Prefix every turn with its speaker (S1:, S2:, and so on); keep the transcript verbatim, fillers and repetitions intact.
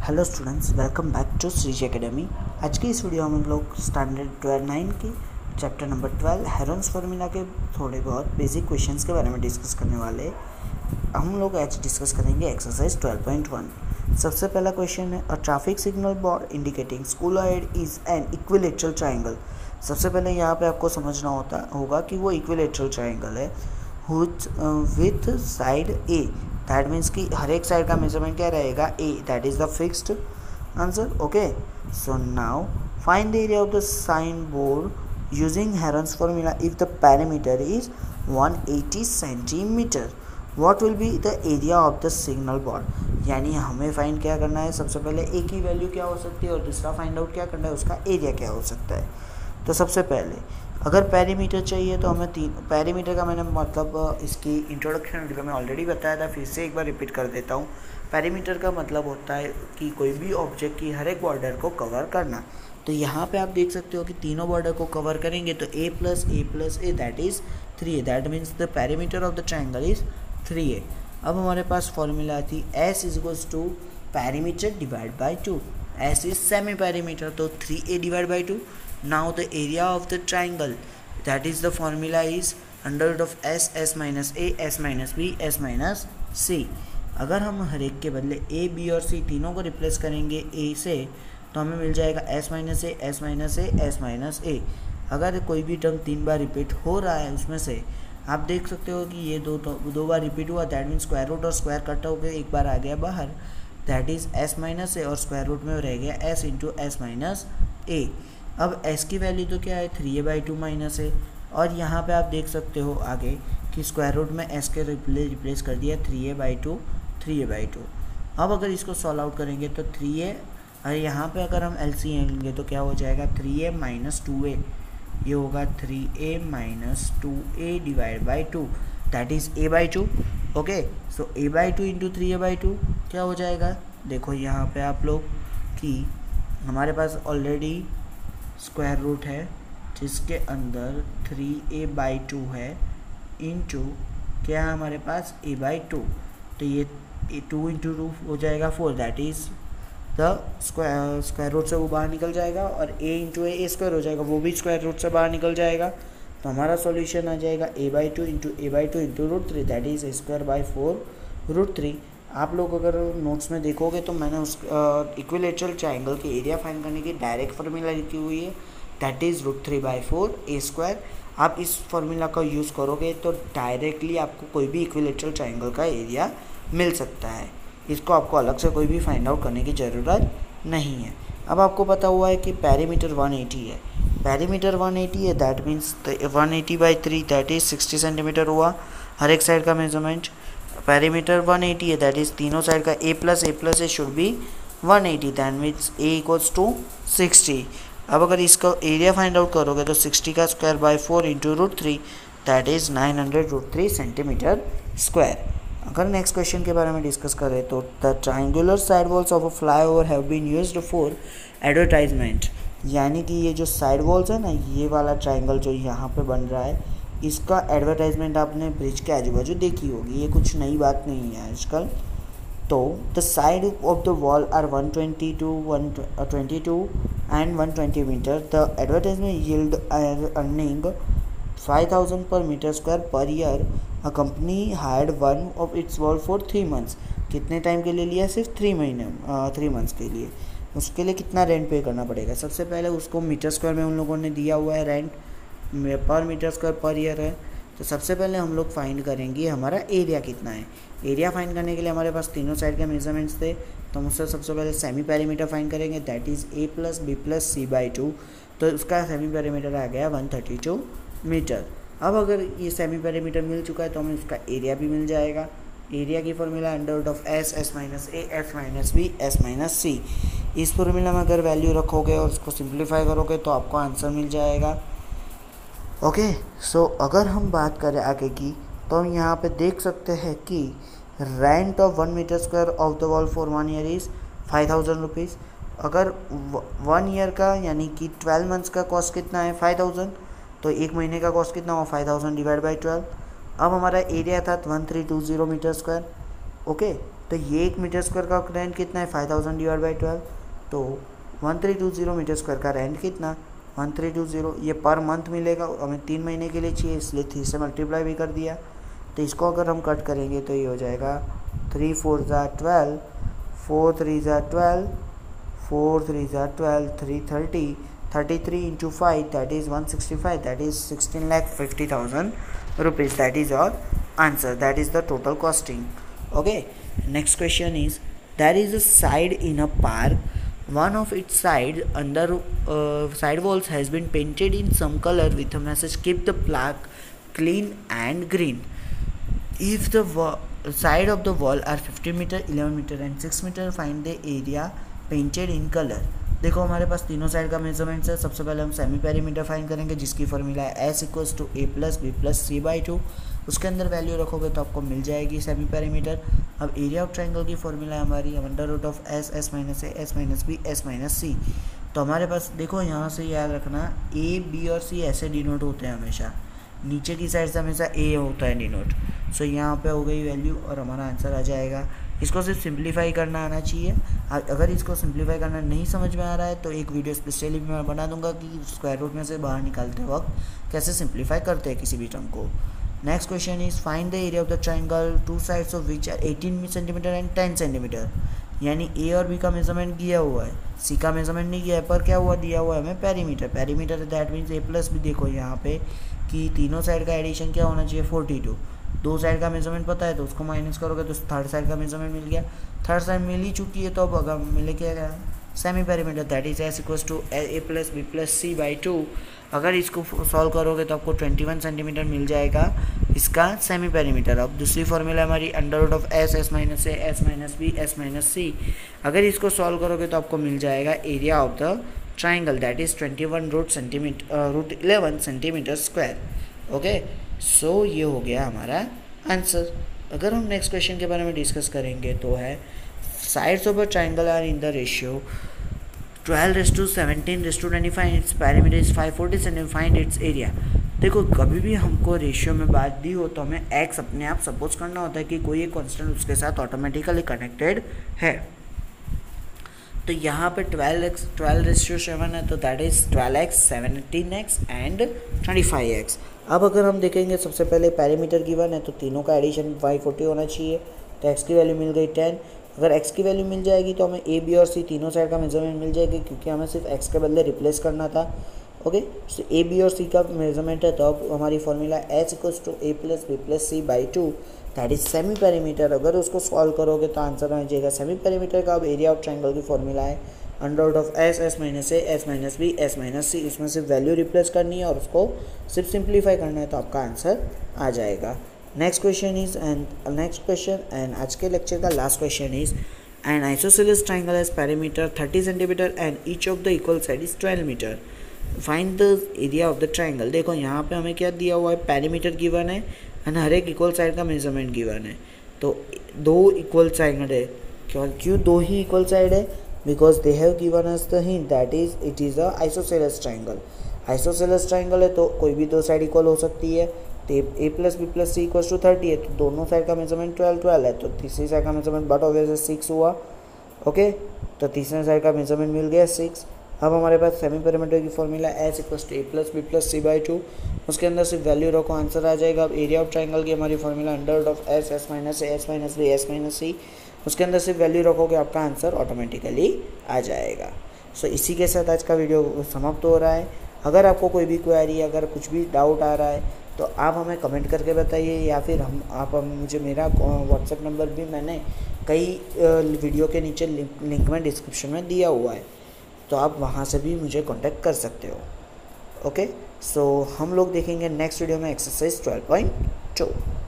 S1: Hello students, welcome back to Shreeji academy. आज की इस वीडियो में हम लोग स्टैंडर्ड ट्वेल्व नाइन की chapter number twelve Heron's formula के थोड़े बहुत बेसिक क्वेश्चंस के बारे में डिस्कस करने वाले हैं। हम लोग आज डिस्कस करेंगे एक्सरसाइज ट्वेल्व पॉइंट वन। सबसे पहला क्वेश्चन है, a traffic signal board indicating school ahead is an equilateral triangle. सबसे पहले यहाँ पे आपको समझना होता होगा कि वो इक्विलेटरल ट्राइंगल है with side A. That means कि हर एक साइड का मेजरमेंट क्या रहेगा, A. That is the fixed answer. Okay, so now find the area of the sign board using Heron's formula if the parameter is one eighty centimetre. What will be the area of the signal board. यानी हमें find क्या करना है, सबसे पहले ए की value क्या हो सकती है और दूसरा फाइंड आउट क्या करना है, उसका एरिया क्या हो सकता है। तो सबसे पहले अगर पैरीमीटर चाहिए तो हमें तीन पैरीमीटर का मैंने मतलब इसकी इंट्रोडक्शन वीडियो में ऑलरेडी बताया था, फिर से एक बार रिपीट कर देता हूँ। पैरीमीटर का मतलब होता है कि कोई भी ऑब्जेक्ट की हर एक बॉर्डर को कवर करना। तो यहाँ पे आप देख सकते हो कि तीनों बॉर्डर को कवर करेंगे तो A plus A plus A that is three A. That means the perimeter of the triangle is three A. अब हमारे पास फॉर्मूला थी S is equals to perimeter divide by two. S is semi perimeter, तो three A divide by two. Now the area of the triangle, that is the formula is under root of s, s minus a, s minus b, s minus c। अगर हम हर एक के बदले a, b और c तीनों को replace करेंगे a से तो हमें मिल जाएगा s minus A, s minus A, s minus a। अगर कोई भी टर्म तीन बार रिपीट हो रहा है उसमें से आप देख सकते हो कि ये दो दो बार रिपीट हुआ, दैट मीन स्क्वायर रूट और स्क्वायर कट हो गए, एक बार आ गया बाहर, that is s minus A और स्क्वायर रूट में रह गया s into S minus A. अब s की वैल्यू तो क्या है, three A by two minus है, और यहाँ पे आप देख सकते हो आगे कि स्क्वायर रूट में s के रिप्ले रिप्लेस कर दिया three A by two three A by two. अब अगर इसको सॉल्व आउट करेंगे तो थ्री ए और यहाँ पे अगर हम एल सी एम लेंगे तो क्या हो जाएगा, three A minus two A, ये होगा three A minus two A divide by two, that is A by two. Okay, so A by two into three A by two क्या हो जाएगा, देखो यहाँ पे आप लोग कि हमारे पास ऑलरेडी स्क्वायर रूट है जिसके अंदर थ्री ए बाई टू है इंटू क्या है हमारे पास ए बाई टू, तो ये टू इंटू टू हो जाएगा four, that is the square square root से वो बाहर निकल जाएगा, और ए इंटू ए स्क्वायर हो जाएगा, वो भी स्क्वायर रूट से बाहर निकल जाएगा। तो हमारा सॉल्यूशन आ जाएगा A by two into A by two into root three, that is A square by four root three. आप लोग अगर नोट्स में देखोगे तो मैंने उस इक्विलेटरल ट्राइंगल के एरिया फाइंड करने की डायरेक्ट फार्मूला लिखी हुई है, that is root three by four A square. आप इस फार्मूला का यूज़ करोगे तो डायरेक्टली आपको कोई भी इक्विलेटरल ट्राइंगल का एरिया मिल सकता है। इसको आपको अलग से कोई भी फाइंड आउट करने की ज़रूरत नहीं है। अब आपको पता हुआ है कि पैरीमीटर वन एटी है, पैरीमीटर वन एटी है, that means one eighty by three that is sixty centimetre हुआ हर एक साइड का मेजरमेंट। पैरीमीटर वन एटी है, दैट इज़ तीनों साइड का a plus A plus A should be one eighty, that means a equals to sixty. अब अगर इसका एरिया फाइंड आउट करोगे तो सिक्सटी का square by four into root three, that is nine hundred root three centimetre square. अगर next question के बारे में डिस्कस करें तो the triangular side walls of a flyover have been used for advertisement. यानी कि ये जो साइड वॉल्स है ना, ये वाला ट्राइंगल जो यहाँ पे बन रहा है, इसका एडवर्टाइजमेंट आपने ब्रिज के आजू बाजू देखी होगी, ये कुछ नई बात नहीं है आजकल। तो the side of the wall are one twenty two one twenty two and one twenty metre. The advertisement yield earning five thousand per metre square per year. A company hired one of its wall for three months. कितने time के लिए लिया, सिर्फ three महीने three months के लिए। उसके लिए कितना रेंट पे करना पड़ेगा, सबसे पहले उसको मीटर स्क्वायर में उन लोगों ने दिया हुआ है रेंट, पर मीटर स्क्वायर पर ईयर है। तो सबसे पहले हम लोग फाइंड करेंगे हमारा एरिया कितना है। एरिया फाइंड करने के लिए हमारे पास तीनों साइड के मेजरमेंट्स थे, तो हम उससे सबसे पहले सेमी पैरीमीटर फाइंड करेंगे, that is A plus B plus C by two. तो उसका सेमी पैरीमीटर आ गया वन थर्टी टू मीटर। अब अगर ये सेमी पैरीमीटर मिल चुका है तो हमें उसका एरिया भी मिल जाएगा। एरिया की formula under root of S, S minus A, S minus B, S minus C. इस फॉर्मूला में अगर वैल्यू रखोगे और उसको सिंप्लीफाई करोगे तो आपको आंसर मिल जाएगा। ओके, सो अगर हम बात करें आगे की तो हम यहाँ पे देख सकते हैं कि rent of one metre square of the wall for one year is five thousand rupees. अगर वन ईयर का यानी कि ट्वेल्व मंथ्स का कॉस्ट कितना है, फाइव थाउजेंड, तो एक महीने का कॉस्ट कितना हुआ, five thousand divide by twelve. अब हमारा एरिया था one three two zero metre square. Okay, तो ये एक मीटर स्क्वायर का रेंट कितना है five thousand divide by twelve, तो one three two zero metre square का रेंट कितना वन थ्री टू ज़ीरो। ये पर मंथ मिलेगा, हमें तीन महीने के लिए चाहिए इसलिए थ्री से मल्टीप्लाई भी कर दिया। तो इसको अगर हम कट करेंगे तो ये हो जाएगा three four are twelve, four three are twelve, four three are twelve, three thirty, thirty three into five that is one sixty five, that is sixteen lakh fifty thousand rupees. That is your answer, that is the total costing. Okay, next question is there is a side in a park, one of its side under uh, side walls has been painted in some color with a message keep the park clean and green. If the wa- side of the wall are fifteen meter, eleven meter and six meter, find the area painted in color. देखो हमारे पास तीनों side का measurements है। सबसे पहले हम semi perimeter find करेंगे जिसकी फॉर्मूला है S equals to A plus B plus C by two. उसके अंदर वैल्यू रखोगे तो आपको मिल जाएगी सेमी पेरीमीटर। अब एरिया ऑफ ट्रायंगल की फॉर्मूला है हमारी under root of S, S minus A, S minus B, S minus C. तो हमारे पास देखो यहाँ से याद रखना ए, बी और सी ऐसे डिनोट होते हैं हमेशा, नीचे की साइड से हमेशा ए होता है डिनोट। सो यहाँ पे हो गई वैल्यू और हमारा आंसर आ जाएगा। इसको सिर्फ सिंप्लीफाई करना आना चाहिए। अगर इसको सिंप्लीफाई करना नहीं समझ में आ रहा है तो एक वीडियो स्पेशली मैं बना दूंगा कि स्क्वायर रूट में से बाहर निकालते वक्त कैसे सिंप्लीफाई करते हैं किसी भी टर्म को। Next question is find the area of the triangle two sides of which are eighteen centimetre and ten centimetre. यानी ए और बी का मेजरमेंट दिया हुआ है, सी का मेजरमेंट नहीं किया है, पर क्या हुआ दिया हुआ है हमें perimeter. Perimeter that means A plus B. देखो यहाँ पे कि तीनों साइड का एडिशन क्या होना चाहिए फोर्टी टू। दो साइड का मेजरमेंट पता है तो उसको माइनस करोगे तो थर्ड साइड का मेजरमेंट मिल गया। थर्ड साइड मिल ही चुकी है तो अब अगर मिले क्या गया semi perimeter that is S equals to A plus B plus C by two. अगर इसको सॉल्व करोगे तो आपको ट्वेंटी वन सेंटीमीटर मिल जाएगा इसका सेमी पेरीमीटर। अब दूसरी फॉर्मूला हमारी under root of S, S minus A, S minus B, S minus C. अगर इसको सॉल्व करोगे तो आपको मिल जाएगा area of the triangle that is twenty one root centimetre root eleven centimetre square. Okay, so ये हो गया हमारा आंसर। अगर हम नेक्स्ट क्वेश्चन के बारे में डिस्कस करेंगे तो है sides of a triangle are in the ratio twelve is to seventeen is to twenty five, its perimeter is five forty centimetre, find its area. देखो कभी भी हमको रेशियो में बात दी हो तो हमें एक्स अपने आप सपोज करना होता है कि कोई एक कांस्टेंट उसके साथ ऑटोमेटिकली कनेक्टेड है। तो यहाँ पे twelve X twelve ratio seven है तो that is twelve X, seventeen X and twenty five X. अब अगर हम देखेंगे सबसे पहले पेरीमीटर गिवन है तो तीनों का एडिशन फाइव फोर्टी होना चाहिए, तो एक्स की वैल्यू मिल गई टेन। अगर x की वैल्यू मिल जाएगी तो हमें ए, बी और सी तीनों साइड का मेजरमेंट मिल जाएगी क्योंकि हमें सिर्फ x के बदले रिप्लेस करना था। ओके, सो ए, बी और सी का मेजरमेंट है तो अब हमारी formula H equals to A plus B plus C by two that is semi perimeter. अगर उसको सॉल्व करोगे तो आंसर आ जाएगा सेमी पेरीमीटर का। अब एरिया ऑफ ट्राइंगल की फॉर्मूला है under root of S, S minus A, S minus B, S minus C. इसमें सिर्फ वैल्यू रिप्लेस करनी है और उसको सिर्फ सिंप्लीफाई करना है तो आपका आंसर आ जाएगा। Next question is and next question and आज के लेक्चर का last question is an isosceles triangle has perimeter thirty centimeter and each of the equal side is twelve meter. Find the area of the triangle. देखो यहाँ पे हमें क्या दिया हुआ है, पेरीमीटर गिवन है एंड हर एक इक्वल साइड का मेजरमेंट गिवन है। तो दो इक्वल साइड है, क्यों क्यों दो ही इक्वल साइड है? Because they have given us the hint that is it is a isosceles triangle. Isosceles triangle है तो कोई भी दो साइड इक्वल हो सकती है। तो A plus B plus C equals to thirty है तो दोनों साइड का मेजरमेंट ट्वेल्व ट्वेल्व है तो तीसरी साइड का मेजरमेंट बट ऑब्वियसली सिक्स हुआ। ओके, तो तीसरे साइड का मेजरमेंट मिल गया सिक्स। अब हमारे पास सेमी पेरीमीटर की formula S equals to A plus B plus C by two. उसके अंदर सिर्फ वैल्यू रखो, आंसर आ जाएगा। अब एरिया ऑफ ट्राइंगल की हमारी formula under root of S, S minus A, S minus B, S minus C. उसके अंदर सिर्फ वैल्यू रखोगे आपका आंसर ऑटोमेटिकली आ जाएगा। सो so, इसी के साथ आज का वीडियो समाप्त हो रहा है। अगर आपको कोई भी क्वेरी, अगर कुछ भी डाउट आ रहा है तो आप हमें कमेंट करके बताइए या फिर हम आप हम मुझे मेरा व्हाट्सएप नंबर भी मैंने कई वीडियो के नीचे लिंक लिंक में डिस्क्रिप्शन में दिया हुआ है तो आप वहाँ से भी मुझे कांटेक्ट कर सकते हो। ओके, सो हम लोग देखेंगे नेक्स्ट वीडियो में एक्सरसाइज ट्वेल्व पॉइंट टू।